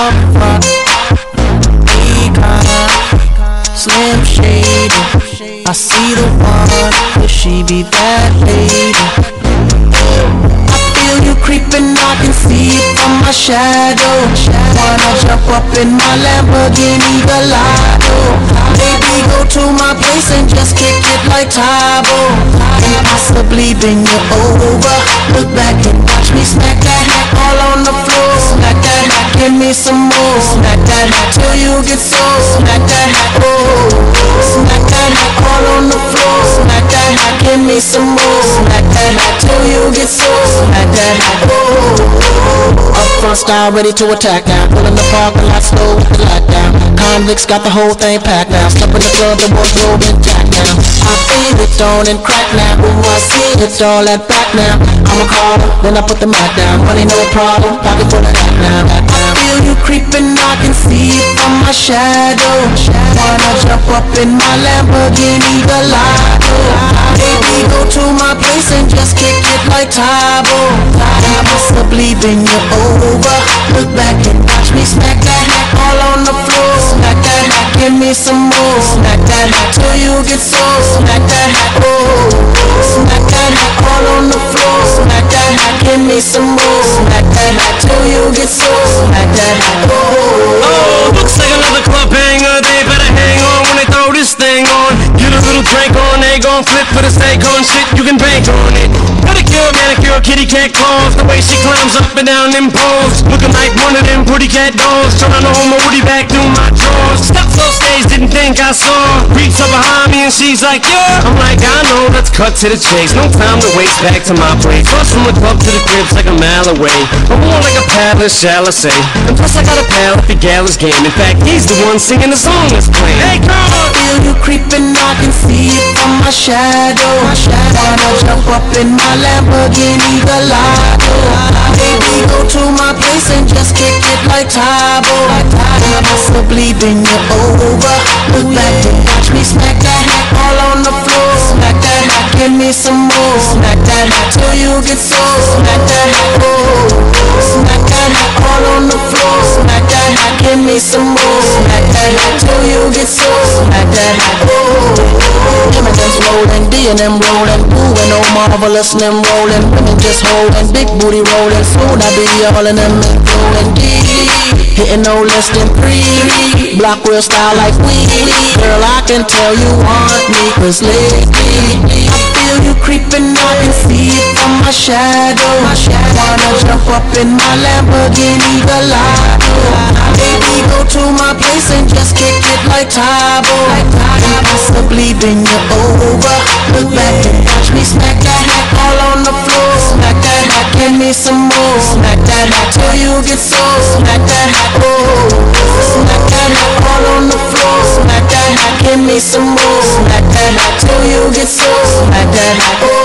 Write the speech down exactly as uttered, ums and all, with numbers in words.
from front. Akon, Slim Shady, I see the one, will she be that lady? I feel you creeping, I can see it from my shadow. Wanna jump up in my Lamborghini Gallardo. Baby, go to my place and just kick it like Tybo. And possibly bend you over. Look back and watch me smack that hat all on the floor. Smack that hat, give me some more. Smack that hat till you get sore. Smack that hat, oh. Smack that hat all on the floor. Smack that hat, give me some more. Smack that hat till you get sore. Smack that hat, oh. Up front style, ready to attack now. Pulling the parking lot slow with the lockdown. Convicts got the whole thing packed now. Step in the club, the wardrobe intact now. I feel it on and crack now. Ooh, I see it's all that back now. I'm a caller, then I put the mat down. Money no problem, pocket full of that now. I feel you creeping, I can see it from my shadow. Wanna jump up in my Lamborghini Gallardo. Baby, go to my place and just kick it like Tybo. And possibly bend you over. Look back and watch me smack that hat all on the floor. Smack that hat, give me some more. Smack that hat till you get sore. Smack that hat, oh. Smack that hat all on the floor. Smack that hat, give me some more. Smack that hat till you get sore. Smack that hat, oh. Oh, looks like another club banger. They better hang on when they throw this thing on. Get a little drink on, they gon' flip for the Akon shit. You can bank on it. Pedicure, manicure, kitty cat claws. The way she climbs up and down them poles, looking like one of them pretty cat dolls. Trying to hold my woody back through my drawers. Steps off stage, didn't think I saw. Reach up behind me and she's like, yeah. I'm like, I know, let's cut to the chase. No time to waste, back to my place. Cross from the club to the crib's like a mile away. I'm more like a palace, shall I say. And plus I got a pal at the Gallus game. In fact, he's the one singing the song that's playing. Hey girl, I feel you creeping, I can see it from my shadow. Wanna jump up in my Lamborghini Gallardo. Baby, go to my place and just kick it like Tybo. And possibly bend you over. Look back and watch me smack that hat all on the floor. Smack that hat, give me some more. Smack that hat till you get sore. Smack that hat, oh. Smack that hat all on the floor. Smack that hat, give me some more. Smack that hat till you get sore. Smack that hat, oh. Images rolling, D and M rolling, moving, oh marvelous, and them rolling. Women just holding, big booty rolling. Soon I be all in them and rolling D. Hitting no less than three. Block real style like we. Girl, I can tell you want me, cause lately I feel you creeping, I can see it from my shadow. Wanna jump up in my Lamborghini Gallardo. Baby, go to my place and just kick it like Tybo. And possibly bend you over. Look back and watch me smack that hat all on the floor. Smack that hat, give me some more. Smack that hat till you get sore. Smack that hat, oh. Smack that hat all on the floor. Smack that hat, give me some more. Smack that hat till you get sore. Smack that hat, oh.